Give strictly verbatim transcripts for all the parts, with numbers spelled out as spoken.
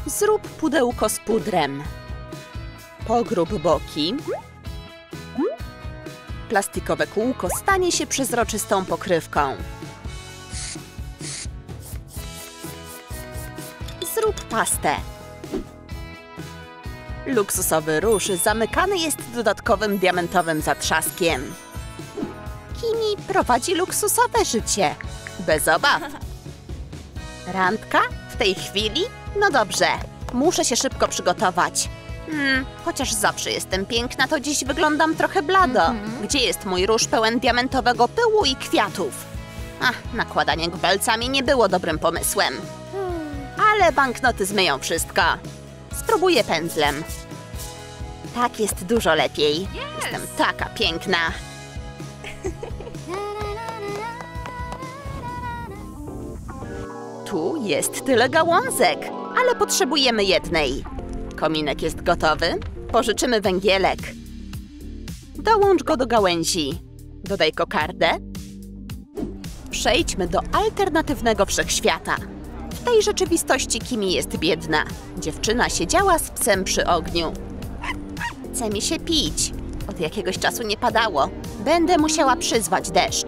Zrób pudełko z pudrem. Pogrób boki. Plastikowe kółko stanie się przezroczystą pokrywką. Zrób pastę. Luksusowy róż zamykany jest dodatkowym diamentowym zatrzaskiem. Kimi prowadzi luksusowe życie. Bez obaw. Randka? W tej chwili? No dobrze. Muszę się szybko przygotować. Hmm, chociaż zawsze jestem piękna, to dziś wyglądam trochę blado. Mm-hmm. Gdzie jest mój róż pełen diamentowego pyłu i kwiatów? Ach, nakładanie gwelcami nie było dobrym pomysłem. Ale banknoty zmyją wszystko. Spróbuję pędzlem. Tak jest dużo lepiej. Yes. Jestem taka piękna. Tu jest tyle gałązek, ale potrzebujemy jednej. Kominek jest gotowy. Pożyczymy węgielek. Dołącz go do gałęzi. Dodaj kokardę. Przejdźmy do alternatywnego wszechświata. W tej rzeczywistości Kimi jest biedna. Dziewczyna siedziała z psem przy ogniu. Chce mi się pić. Od jakiegoś czasu nie padało. Będę musiała przyzwać deszcz.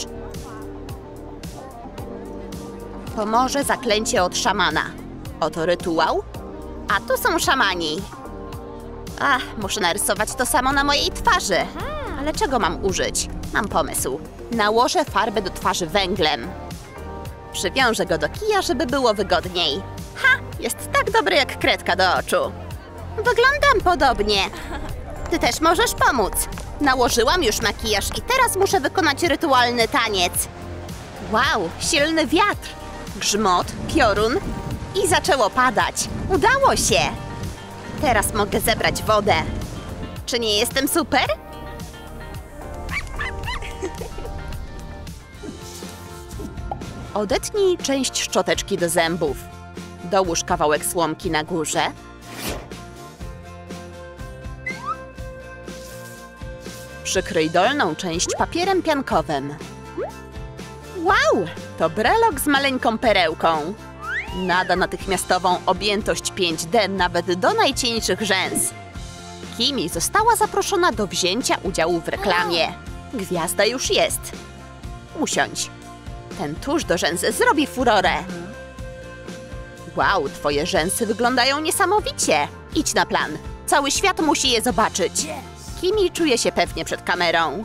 Pomoże zaklęcie od szamana. Oto rytuał. A tu są szamani. Ach, muszę narysować to samo na mojej twarzy. Ale czego mam użyć? Mam pomysł. Nałożę farbę do twarzy węglem. Przywiążę go do kija, żeby było wygodniej. Ha! Jest tak dobry jak kredka do oczu. Wyglądam podobnie. Ty też możesz pomóc. Nałożyłam już makijaż i teraz muszę wykonać rytualny taniec. Wow, silny wiatr. Grzmot, piorun i zaczęło padać. Udało się! Teraz mogę zebrać wodę. Czy nie jestem super? Odetnij część szczoteczki do zębów. Dołóż kawałek słomki na górze. Przykryj dolną część papierem piankowym. Wow! To brelok z maleńką perełką. Nada natychmiastową objętość pięć D nawet do najcieńszych rzęs. Kimi została zaproszona do wzięcia udziału w reklamie. Gwiazda już jest. Usiądź. Ten tusz do rzęs zrobi furorę. Wow, twoje rzęsy wyglądają niesamowicie. Idź na plan. Cały świat musi je zobaczyć. Kimi czuje się pewnie przed kamerą.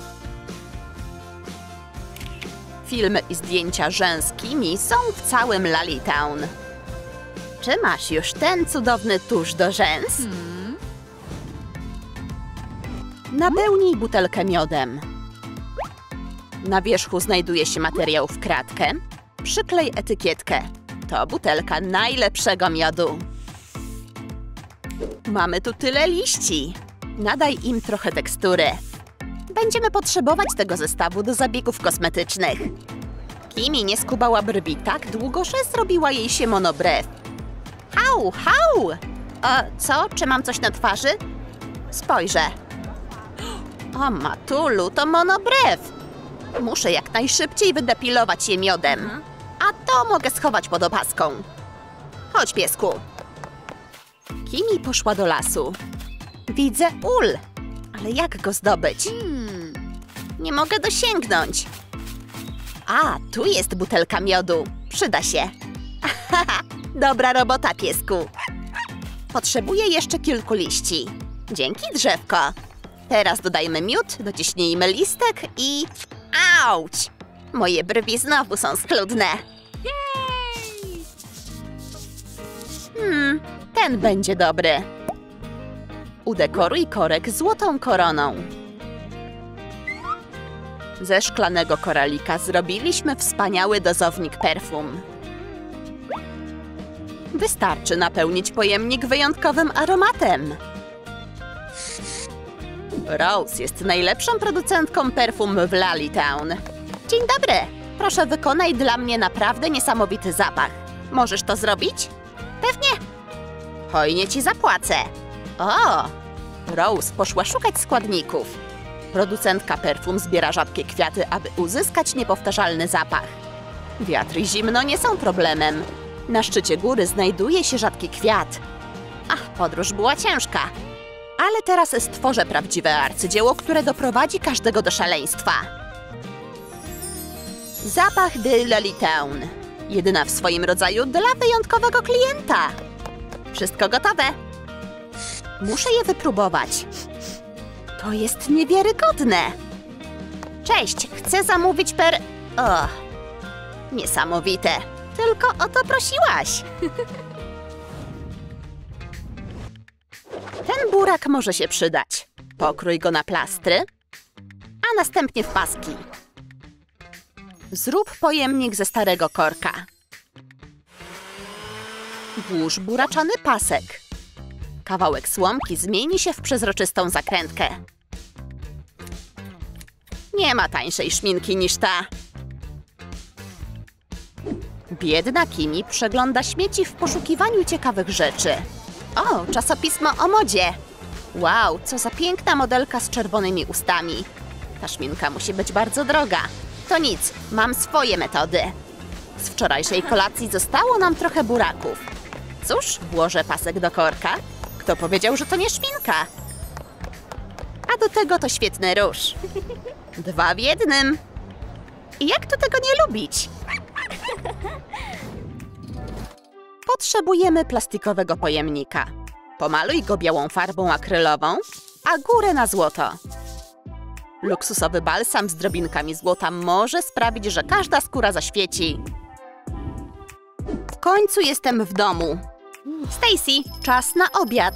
Filmy i zdjęcia rzęs Kimi są w całym Lalitown. Czy masz już ten cudowny tusz do rzęs? Hmm. Napełnij butelkę miodem. Na wierzchu znajduje się materiał w kratkę. Przyklej etykietkę. To butelka najlepszego miodu. Mamy tu tyle liści. Nadaj im trochę tekstury. Będziemy potrzebować tego zestawu do zabiegów kosmetycznych. Kimi nie skubała brwi tak długo, że zrobiła jej się monobrew. Hał, hał! E, co? Czy mam coś na twarzy? Spojrzę. O matulu, to monobrew! Muszę jak najszybciej wydepilować je miodem. A to mogę schować pod opaską. Chodź, piesku. Kimi poszła do lasu. Widzę ul. Ale jak go zdobyć? Hmm. Nie mogę dosięgnąć. A, tu jest butelka miodu. Przyda się. Dobra robota, piesku. Potrzebuję jeszcze kilku liści. Dzięki, drzewko. Teraz dodajmy miód, dociśnijmy listek i... Auć! Moje brwi znowu są schludne. Hmm, ten będzie dobry. Udekoruj korek złotą koroną. Ze szklanego koralika zrobiliśmy wspaniały dozownik perfum. Wystarczy napełnić pojemnik wyjątkowym aromatem. Rose jest najlepszą producentką perfum w Lalitown. Dzień dobry! Proszę, wykonaj dla mnie naprawdę niesamowity zapach. Możesz to zrobić? Pewnie. Hojnie ci zapłacę. O! Rose poszła szukać składników. Producentka perfum zbiera rzadkie kwiaty, aby uzyskać niepowtarzalny zapach. Wiatr i zimno nie są problemem. Na szczycie góry znajduje się rzadki kwiat. Podróż była ciężka. Ale teraz stworzę prawdziwe arcydzieło, które doprowadzi każdego do szaleństwa. Zapach de Lolitown. Jedyna w swoim rodzaju dla wyjątkowego klienta. Wszystko gotowe. Muszę je wypróbować. To jest niewiarygodne. Cześć, chcę zamówić per... O, niesamowite. Tylko o to prosiłaś. Ten burak może się przydać. Pokrój go na plastry, a następnie w paski. Zrób pojemnik ze starego korka. Włóż buraczany pasek. Kawałek słomki zmieni się w przezroczystą zakrętkę. Nie ma tańszej szminki niż ta. Biedna Kimi przegląda śmieci w poszukiwaniu ciekawych rzeczy. O, czasopismo o modzie. Wow, co za piękna modelka z czerwonymi ustami. Ta szminka musi być bardzo droga. To nic, mam swoje metody. Z wczorajszej kolacji zostało nam trochę buraków. Cóż, włożę pasek do korka. Kto powiedział, że to nie szminka? A do tego to świetny róż. Dwa w jednym. I jak tu tego nie lubić? Potrzebujemy plastikowego pojemnika. Pomaluj go białą farbą akrylową, a górę na złoto. Luksusowy balsam z drobinkami złota może sprawić, że każda skóra zaświeci. W końcu jestem w domu. Stacy, czas na obiad.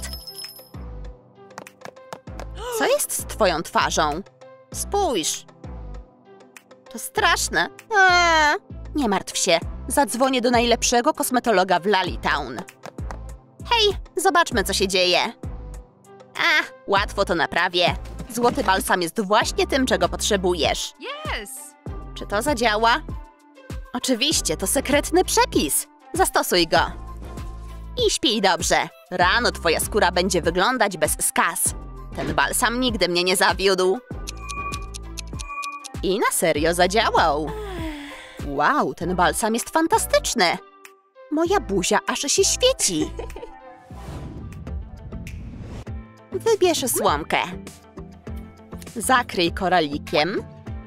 Co jest z twoją twarzą? Spójrz. To straszne. Eee, nie martw się. Zadzwonię do najlepszego kosmetologa w Lolitown. Hej, zobaczmy, co się dzieje. A, łatwo to naprawię. Złoty balsam jest właśnie tym, czego potrzebujesz. Yes! Czy to zadziała? Oczywiście, to sekretny przepis. Zastosuj go. I śpij dobrze. Rano twoja skóra będzie wyglądać bez skaz. Ten balsam nigdy mnie nie zawiódł. I na serio zadziałał. Wow, ten balsam jest fantastyczny. Moja buzia aż się świeci. Wybierz słomkę. Zakryj koralikiem.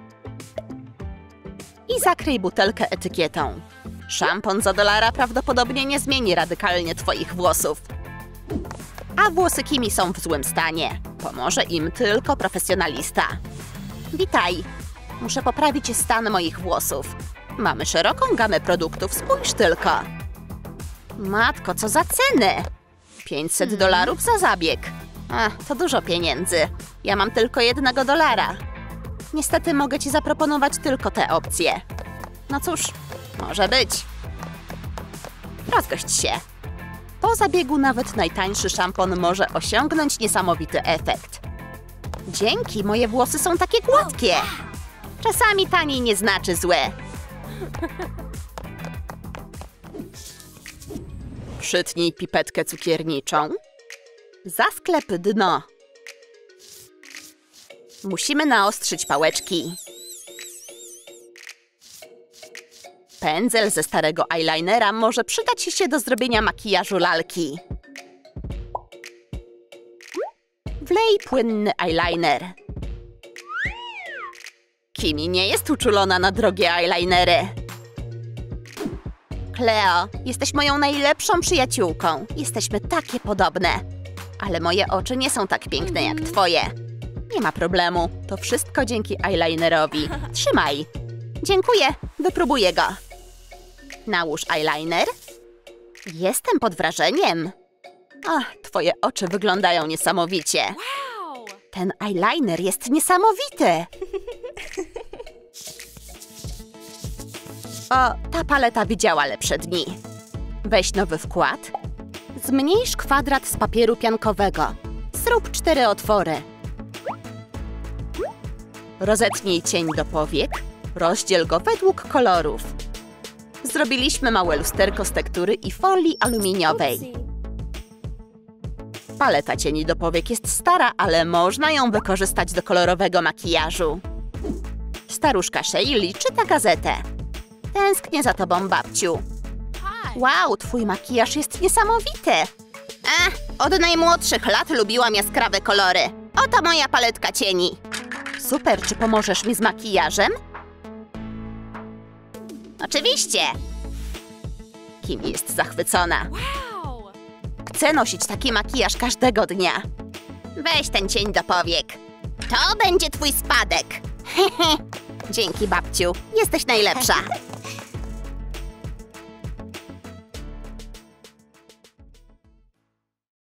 I zakryj butelkę etykietą. Szampon za dolara prawdopodobnie nie zmieni radykalnie twoich włosów. A włosy Kimi są w złym stanie. Pomoże im tylko profesjonalista. Witaj. Muszę poprawić stan moich włosów. Mamy szeroką gamę produktów, spójrz tylko. Matko, co za ceny! pięćset dolarów za zabieg. Ach, to dużo pieniędzy. Ja mam tylko jednego dolara. Niestety mogę ci zaproponować tylko te opcje. No cóż, może być. Rozgość się. Po zabiegu nawet najtańszy szampon może osiągnąć niesamowity efekt. Dzięki, moje włosy są takie gładkie. Czasami taniej nie znaczy złe. Przytnij pipetkę cukierniczą. Zasklep dno. Musimy naostrzyć pałeczki. Pędzel ze starego eyelinera może przydać się do zrobienia makijażu lalki. Wlej płynny eyeliner. Kimi nie jest uczulona na drogie eyelinery. Cleo, jesteś moją najlepszą przyjaciółką. Jesteśmy takie podobne. Ale moje oczy nie są tak piękne jak twoje. Nie ma problemu. To wszystko dzięki eyelinerowi. Trzymaj. Dziękuję. Wypróbuję go. Nałóż eyeliner. Jestem pod wrażeniem. Ach, twoje oczy wyglądają niesamowicie. Wow! Ten eyeliner jest niesamowity. O, ta paleta widziała lepsze dni. Weź nowy wkład. Zmniejsz kwadrat z papieru piankowego. Zrób cztery otwory. Rozetnij cień do powiek. Rozdziel go według kolorów. Zrobiliśmy małe lusterko z tektury i folii aluminiowej. Paleta cieni do powiek jest stara, ale można ją wykorzystać do kolorowego makijażu. Staruszka Shelly czyta gazetę. Tęsknię za tobą, babciu. Wow, twój makijaż jest niesamowity. Ach, Od najmłodszych lat lubiłam jaskrawe kolory. Oto moja paletka cieni. Super, czy pomożesz mi z makijażem? Oczywiście. Kim jest zachwycona. Chcę nosić taki makijaż każdego dnia. Weź ten cień do powiek. To będzie twój spadek. Dzięki, babciu. Jesteś najlepsza.